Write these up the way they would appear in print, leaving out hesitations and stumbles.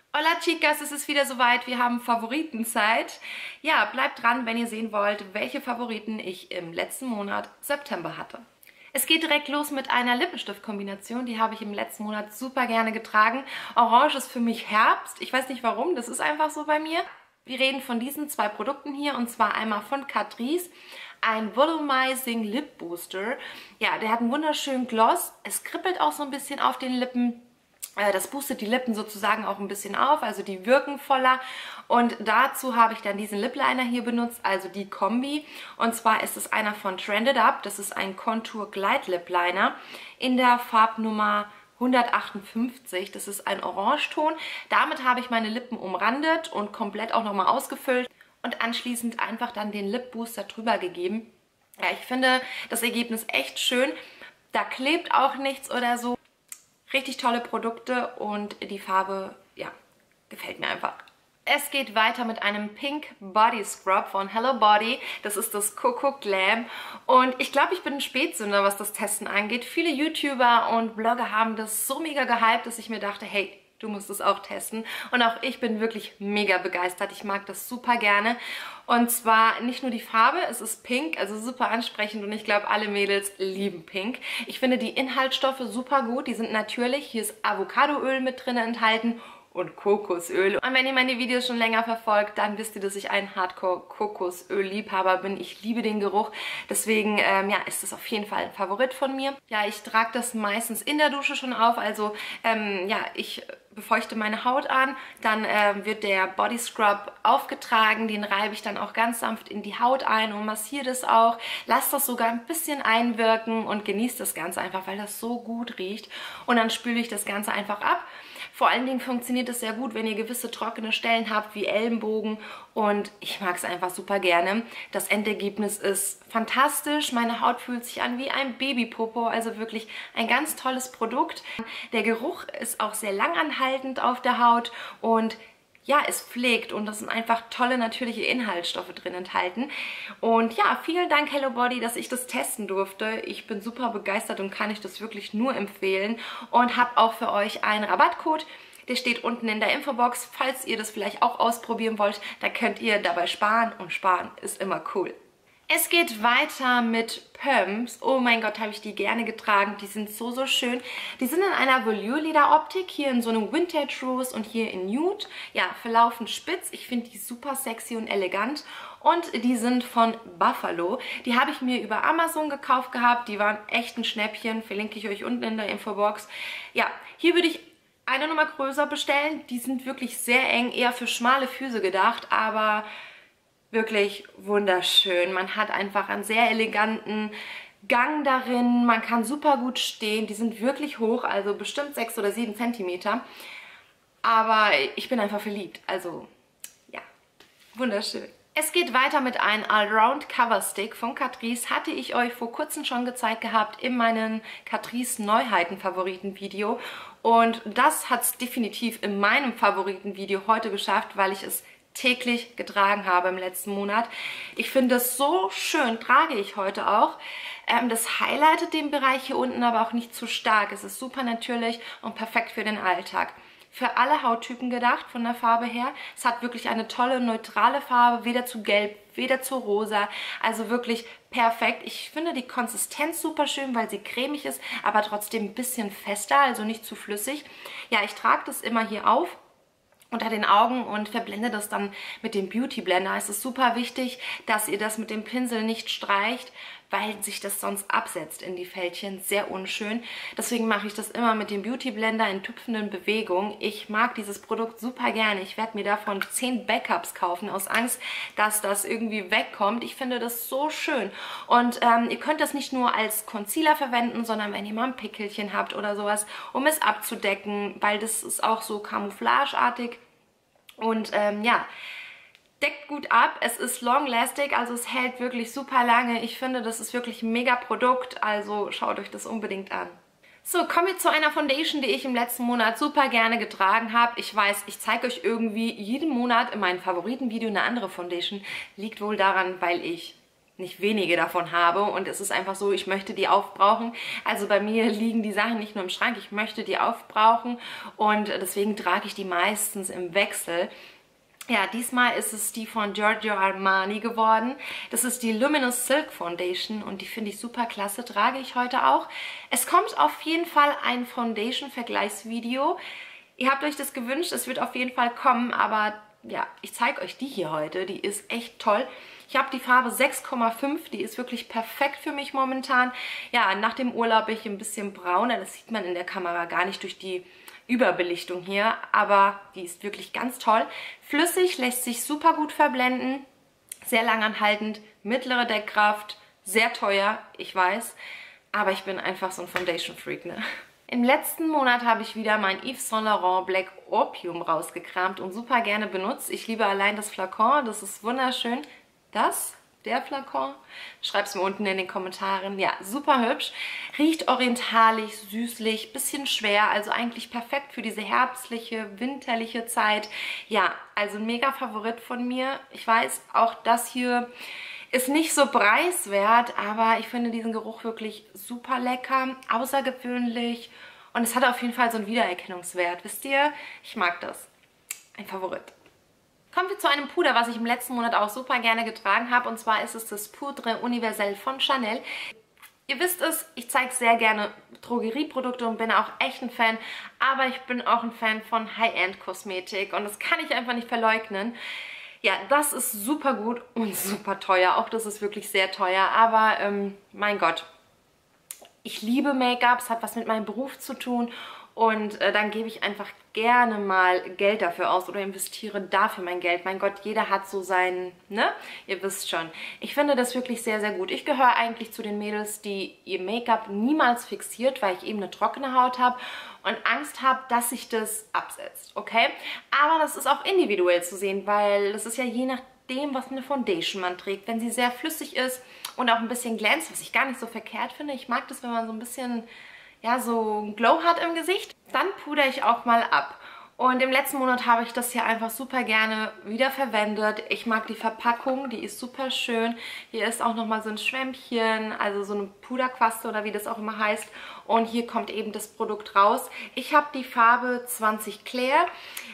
Hola Chicas, es ist wieder soweit, wir haben Favoritenzeit. Ja, bleibt dran, wenn ihr sehen wollt, welche Favoriten ich im letzten Monat September hatte. Es geht direkt los mit einer Lippenstiftkombination, die habe ich im letzten Monat super gerne getragen. Orange ist für mich Herbst, ich weiß nicht warum, das ist einfach so bei mir. Wir reden von diesen zwei Produkten hier und zwar einmal von Catrice, ein Volumizing Lip Booster. Ja, der hat einen wunderschönen Gloss, es kribbelt auch so ein bisschen auf den Lippen. Das boostet die Lippen sozusagen auch ein bisschen auf, also die wirken voller. Und dazu habe ich dann diesen Lip Liner hier benutzt, also die Kombi. Und zwar ist es einer von Trended Up. Das ist ein Contour Glide Lip Liner in der Farbnummer 158. Das ist ein Orangeton. Damit habe ich meine Lippen umrandet und komplett auch nochmal ausgefüllt und anschließend einfach dann den Lip Booster drüber gegeben. Ja, ich finde das Ergebnis echt schön. Da klebt auch nichts oder so. Richtig tolle Produkte und die Farbe, ja, gefällt mir einfach. Es geht weiter mit einem Pink Body Scrub von Hello Body. Das ist das Coco Glam. Und ich glaube, ich bin ein Spätsünder, was das Testen angeht. Viele YouTuber und Blogger haben das so mega gehypt, dass ich mir dachte, hey, du musst es auch testen. Und auch ich bin wirklich mega begeistert. Ich mag das super gerne. Und zwar nicht nur die Farbe, es ist pink, also super ansprechend und ich glaube, alle Mädels lieben pink. Ich finde die Inhaltsstoffe super gut, die sind natürlich. Hier ist Avocadoöl mit drin enthalten und Kokosöl. Und wenn ihr meine Videos schon länger verfolgt, dann wisst ihr, dass ich ein Hardcore-Kokosöl-Liebhaber bin. Ich liebe den Geruch. Deswegen ja, ist das auf jeden Fall ein Favorit von mir. Ja, ich trage das meistens in der Dusche schon auf. Also ja, ich befeuchte meine Haut an. Dann wird der Body Scrub aufgetragen. Den reibe ich dann auch ganz sanft in die Haut ein und massiere das auch. Lasse das sogar ein bisschen einwirken und genieße das Ganze einfach, weil das so gut riecht. Und dann spüle ich das Ganze einfach ab. Vor allen Dingen funktioniert es sehr gut, wenn ihr gewisse trockene Stellen habt, wie Ellenbogen. Und ich mag es einfach super gerne. Das Endergebnis ist fantastisch. Meine Haut fühlt sich an wie ein Babypopo. Also wirklich ein ganz tolles Produkt. Der Geruch ist auch sehr langanhaltend auf der Haut und ja, es pflegt und das sind einfach tolle natürliche Inhaltsstoffe drin enthalten. Und ja, vielen Dank Hello Body, dass ich das testen durfte. Ich bin super begeistert und kann euch das wirklich nur empfehlen und habe auch für euch einen Rabattcode. Der steht unten in der Infobox. Falls ihr das vielleicht auch ausprobieren wollt, da könnt ihr dabei sparen und sparen ist immer cool. Es geht weiter mit Pumps. Oh mein Gott, habe ich die gerne getragen. Die sind so, so schön. Die sind in einer Velour-Leder-Optik. Hier in so einem Vintage Rose und hier in Nude. Ja, verlaufend spitz. Ich finde die super sexy und elegant. Und die sind von Buffalo. Die habe ich mir über Amazon gekauft gehabt. Die waren echt ein Schnäppchen. Verlinke ich euch unten in der Infobox. Ja, hier würde ich eine Nummer größer bestellen. Die sind wirklich sehr eng, eher für schmale Füße gedacht. Aber wirklich wunderschön. Man hat einfach einen sehr eleganten Gang darin. Man kann super gut stehen. Die sind wirklich hoch, also bestimmt 6 oder 7 Zentimeter. Aber ich bin einfach verliebt. Also, ja, wunderschön. Es geht weiter mit einem Allround Cover Stick von Catrice. Hatte ich euch vor kurzem schon gezeigt gehabt in meinem Catrice Neuheiten Favoriten Video. Und das hat es definitiv in meinem Favoriten-Video heute geschafft, weil ich es täglich getragen habe im letzten Monat. Ich finde das so schön, trage ich heute auch. Das highlightet den Bereich hier unten aber auch nicht zu stark. Es ist super natürlich und perfekt für den Alltag. Für alle Hauttypen gedacht, von der Farbe her. Es hat wirklich eine tolle, neutrale Farbe, weder zu gelb, weder zu rosa. Also wirklich perfekt. Ich finde die Konsistenz super schön, weil sie cremig ist, aber trotzdem ein bisschen fester, also nicht zu flüssig. Ja, ich trage das immer hier auf unter den Augen und verblende das dann mit dem Beauty Blender. Es ist super wichtig, dass ihr das mit dem Pinsel nicht streicht, weil sich das sonst absetzt in die Fältchen. Sehr unschön. Deswegen mache ich das immer mit dem Beauty Blender in tupfenden Bewegungen. Ich mag dieses Produkt super gerne. Ich werde mir davon 10 Backups kaufen, aus Angst, dass das irgendwie wegkommt. Ich finde das so schön. Und ihr könnt das nicht nur als Concealer verwenden, sondern wenn ihr mal ein Pickelchen habt oder sowas, um es abzudecken, weil das ist auch so camouflageartig. Und ja, deckt gut ab, es ist long-lasting, also es hält wirklich super lange. Ich finde, das ist wirklich ein mega Produkt, also schaut euch das unbedingt an. So, kommen wir zu einer Foundation, die ich im letzten Monat super gerne getragen habe. Ich weiß, ich zeige euch irgendwie jeden Monat in meinem Favoritenvideo eine andere Foundation. Liegt wohl daran, weil ich nicht wenige davon habe und es ist einfach so, ich möchte die aufbrauchen. Also bei mir liegen die Sachen nicht nur im Schrank, ich möchte die aufbrauchen und deswegen trage ich die meistens im Wechsel. Ja, diesmal ist es die von Giorgio Armani geworden. Das ist die Luminous Silk Foundation und die finde ich super klasse, trage ich heute auch. Es kommt auf jeden Fall ein Foundation-Vergleichsvideo. Ihr habt euch das gewünscht, es wird auf jeden Fall kommen, aber ja, ich zeige euch die hier heute. Die ist echt toll. Ich habe die Farbe 6,5, die ist wirklich perfekt für mich momentan. Ja, nach dem Urlaub bin ich ein bisschen brauner, das sieht man in der Kamera gar nicht durch die Überbelichtung hier, aber die ist wirklich ganz toll. Flüssig, lässt sich super gut verblenden, sehr langanhaltend, mittlere Deckkraft, sehr teuer, ich weiß, aber ich bin einfach so ein Foundation-Freak, ne? Im letzten Monat habe ich wieder mein Yves Saint Laurent Black Opium rausgekramt und super gerne benutzt. Ich liebe allein das Flakon, das ist wunderschön. Der Flakon? Schreib's mir unten in den Kommentaren. Ja, super hübsch. Riecht orientalisch, süßlich, bisschen schwer, also eigentlich perfekt für diese herbstliche, winterliche Zeit. Ja, also ein mega Favorit von mir. Ich weiß, auch das hier ist nicht so preiswert, aber ich finde diesen Geruch wirklich super lecker, außergewöhnlich und es hat auf jeden Fall so einen Wiedererkennungswert. Wisst ihr, ich mag das. Ein Favorit. Kommen wir zu einem Puder, was ich im letzten Monat auch super gerne getragen habe. Und zwar ist es das Poudre Universelle von Chanel. Ihr wisst es, ich zeige sehr gerne Drogerieprodukte und bin auch echt ein Fan. Aber ich bin auch ein Fan von High-End-Kosmetik und das kann ich einfach nicht verleugnen. Ja, das ist super gut und super teuer. Auch das ist wirklich sehr teuer. Aber mein Gott, ich liebe Make-up. Es hat was mit meinem Beruf zu tun. Und dann gebe ich einfach gerne mal Geld dafür aus oder investiere dafür mein Geld. Mein Gott, jeder hat so seinen, ne? Ihr wisst schon. Ich finde das wirklich sehr, sehr gut. Ich gehöre eigentlich zu den Mädels, die ihr Make-up niemals fixiert, weil ich eben eine trockene Haut habe und Angst habe, dass sich das absetzt, okay? Aber das ist auch individuell zu sehen, weil das ist ja je nachdem, was eine Foundation man trägt. Wenn sie sehr flüssig ist und auch ein bisschen glänzt, was ich gar nicht so verkehrt finde. Ich mag das, wenn man so ein bisschen, ja, so ein Glow hat im Gesicht. Dann pudere ich auch mal ab. Und im letzten Monat habe ich das hier einfach super gerne wiederverwendet. Ich mag die Verpackung, die ist super schön. Hier ist auch nochmal so ein Schwämmchen, also so eine Puderquaste oder wie das auch immer heißt. Und hier kommt eben das Produkt raus. Ich habe die Farbe 20 Clair.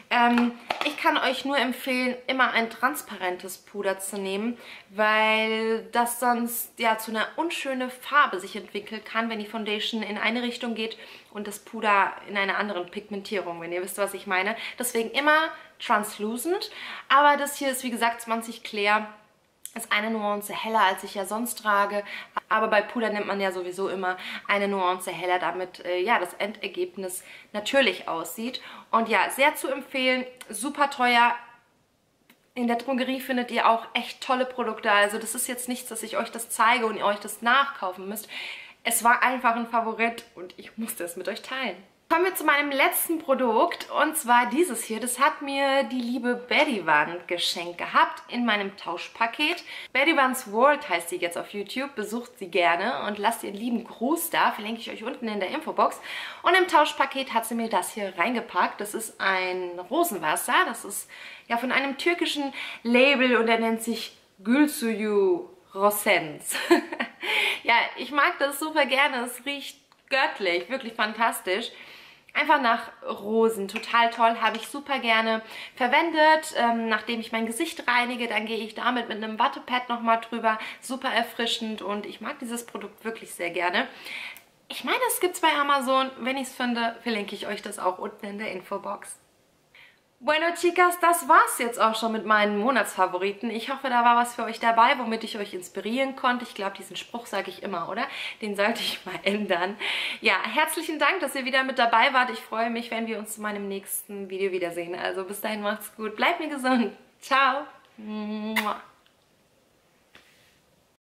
Ich kann euch nur empfehlen, immer ein transparentes Puder zu nehmen, weil das sonst ja zu einer unschönen Farbe sich entwickeln kann, wenn die Foundation in eine Richtung geht und das Puder in einer anderen Pigmentierung, wenn ihr wisst, was ich meine. Deswegen immer translucent, aber das hier ist wie gesagt 20 Clair. Ist eine Nuance heller, als ich ja sonst trage. Aber bei Puder nimmt man ja sowieso immer eine Nuance heller, damit ja, das Endergebnis natürlich aussieht. Und ja, sehr zu empfehlen, super teuer. In der Drogerie findet ihr auch echt tolle Produkte. Also das ist jetzt nichts, dass ich euch das zeige und ihr euch das nachkaufen müsst. Es war einfach ein Favorit und ich musste es mit euch teilen. Kommen wir zu meinem letzten Produkt und zwar dieses hier. Das hat mir die liebe Betty Van geschenkt gehabt in meinem Tauschpaket. Betty Van's World heißt sie jetzt auf YouTube. Besucht sie gerne und lasst ihren lieben Gruß da. Verlinke ich euch unten in der Infobox. Und im Tauschpaket hat sie mir das hier reingepackt. Das ist ein Rosenwasser. Das ist ja von einem türkischen Label und der nennt sich Gülsuyu Rosens. Ja, ich mag das super gerne. Es riecht göttlich, wirklich fantastisch. Einfach nach Rosen, total toll, habe ich super gerne verwendet. Nachdem ich mein Gesicht reinige, dann gehe ich damit mit einem Wattepad nochmal drüber. Super erfrischend und ich mag dieses Produkt wirklich sehr gerne. Ich meine, es gibt es bei Amazon. Wenn ich es finde, verlinke ich euch das auch unten in der Infobox. Bueno, Chicas, das war's jetzt auch schon mit meinen Monatsfavoriten. Ich hoffe, da war was für euch dabei, womit ich euch inspirieren konnte. Ich glaube, diesen Spruch sage ich immer, oder? Den sollte ich mal ändern. Ja, herzlichen Dank, dass ihr wieder mit dabei wart. Ich freue mich, wenn wir uns zu meinem nächsten Video wiedersehen. Also bis dahin, macht's gut. Bleibt mir gesund. Ciao. Mua.